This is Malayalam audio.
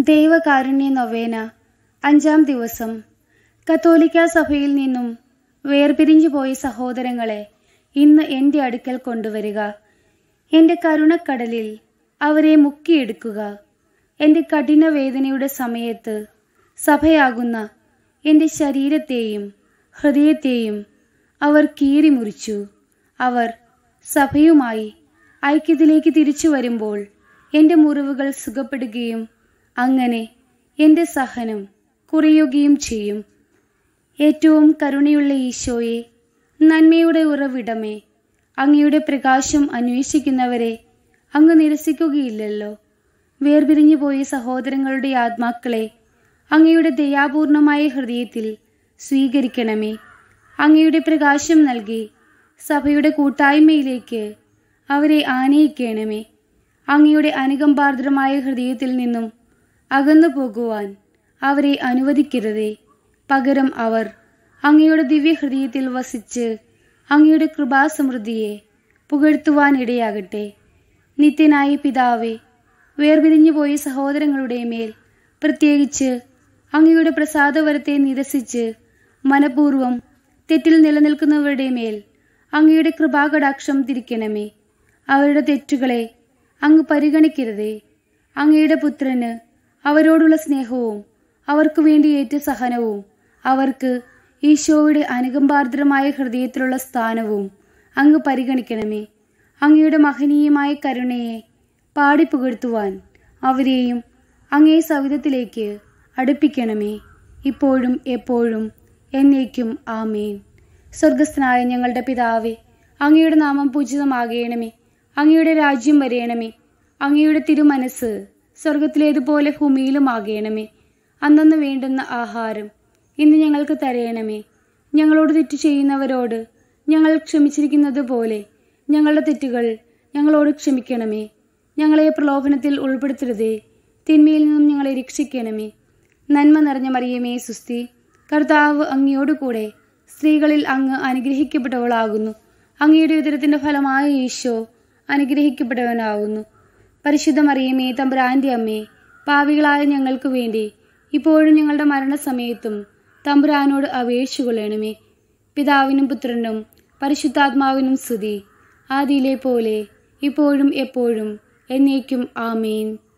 ദൈവകാരുണ്യ നൊവേന 5-ാം ദിവസം. കത്തോലിക്ക സഭയിൽ നിന്നും വേർപിരിഞ്ഞു പോയ സഹോദരങ്ങളെ ഇന്ന് എൻ്റെ അടുക്കൽ കൊണ്ടുവരിക. എൻ്റെ കരുണക്കടലിൽ അവരെ മുക്കിയെടുക്കുക. എൻ്റെ കഠിന വേദനയുടെ സമയത്ത് സഭയാകുന്ന എൻ്റെ ശരീരത്തെയും ഹൃദയത്തെയും അവർ കീറിമുറിച്ചു. അവർ സഭയുമായി ഐക്യത്തിലേക്ക് തിരിച്ചു വരുമ്പോൾ എൻ്റെ മുറിവുകൾ സുഖപ്പെടുകയും അങ്ങനെ എൻ്റെ സഹനം കുറയുകയും ചെയ്യും. ഏറ്റവും കരുണയുള്ള ഈശോയെ, നന്മയുടെ ഉറവിടമേ, അങ്ങയുടെ പ്രകാശം അന്വേഷിക്കുന്നവരെ അങ്ങ് നിരസിക്കുകയില്ലല്ലോ. വേർപിരിഞ്ഞു പോയ സഹോദരങ്ങളുടെ ആത്മാക്കളെ അങ്ങയുടെ ദയാപൂർണമായ ഹൃദയത്തിൽ സ്വീകരിക്കണമേ. അങ്ങയുടെ പ്രകാശം നൽകി സഭയുടെ കൂട്ടായ്മയിലേക്ക് അവരെ ആനയിക്കണമേ. അങ്ങയുടെ അനുകമ്പാർദ്രമായ ഹൃദയത്തിൽ നിന്നും അകന്നു പോകുവാൻ അവരെ അനുവദിക്കരുതേ. പകരം അവർ അങ്ങയുടെ ദിവ്യഹൃദയത്തിൽ വസിച്ച് അങ്ങയുടെ കൃപാസമൃദ്ധിയെ പുകഴ്ത്തുവാനിടയാകട്ടെ. നിത്യനായ പിതാവേ, വേർപിരിഞ്ഞു പോയ സഹോദരങ്ങളുടെ മേൽ, പ്രത്യേകിച്ച് അങ്ങയുടെ പ്രസാദവരത്തെ നിരസിച്ച് മനഃപൂർവ്വം തെറ്റിൽ നിലനിൽക്കുന്നവരുടെ മേൽ അങ്ങയുടെ കൃപാകടാക്ഷം തിരിക്കണമേ. അവരുടെ തെറ്റുകളെ അങ്ങ് പരിഗണിക്കരുതേ. അങ്ങയുടെ പുത്രന് അവരോടുള്ള സ്നേഹവും അവർക്ക് വേണ്ടി ഏറ്റ സഹനവും അവർക്ക് ഈശോയുടെ അനുകമ്പാർദ്രമായ ഹൃദയത്തിലുള്ള സ്ഥാനവും അങ്ങ് പരിഗണിക്കണമേ. അങ്ങയുടെ മഹനീയമായ കരുണയെ പാടിപ്പുകഴ്ത്തുവാൻ അവരെയും അങ്ങേ സവിധത്തിലേക്ക് അടുപ്പിക്കണമേ. ഇപ്പോഴും എപ്പോഴും എന്നേക്കും ആമേൻ. സ്വർഗസ്ഥനായ ഞങ്ങളുടെ പിതാവേ, അങ്ങയുടെ നാമം പൂജിതമാകണമേ. അങ്ങയുടെ രാജ്യം വരയണമേ. അങ്ങയുടെ തിരുമനസ് സ്വർഗത്തിലേതുപോലെ ഭൂമിയിലും ആകണമേ. അന്നന്ന് വേണ്ടുന്ന ആഹാരം ഇന്ന് ഞങ്ങൾക്ക് തരയണമേ. ഞങ്ങളോട് തെറ്റു ചെയ്യുന്നവരോട് ഞങ്ങൾ ക്ഷമിച്ചിരിക്കുന്നത് പോലെ ഞങ്ങളുടെ തെറ്റുകൾ ഞങ്ങളോട് ക്ഷമിക്കണമേ. ഞങ്ങളെ പ്രലോഭനത്തിൽ ഉൾപ്പെടുത്തരുതേ, തിന്മയിൽ നിന്നും ഞങ്ങളെ രക്ഷിക്കണമേ. നന്മ നിറഞ്ഞ മറിയമേ സുസ്തി, കർത്താവ് അങ്ങയോടുകൂടെ സ്ത്രീകളിൽ അങ്ങ് അനുഗ്രഹിക്കപ്പെട്ടവളാകുന്നു. അങ്ങയുടെ ഉദരത്തിന്റെ ഫലമായ ഈശോ അനുഗ്രഹിക്കപ്പെട്ടവനാകുന്നു. പരിശുദ്ധ മറിയമേ, തമ്പുരാന്റെ അമ്മേ, പാപികളായ ഞങ്ങൾക്ക് വേണ്ടി ഇപ്പോഴും ഞങ്ങളുടെ മരണസമയത്തും തമ്പുരാനോട് അപേക്ഷിച്ചുകൊള്ളണമേ. പിതാവിനും പുത്രനും പരിശുദ്ധാത്മാവിനും സ്തുതി, ആദിയിലെ പോലെ ഇപ്പോഴും എപ്പോഴും എന്നേക്കും ആമേൻ.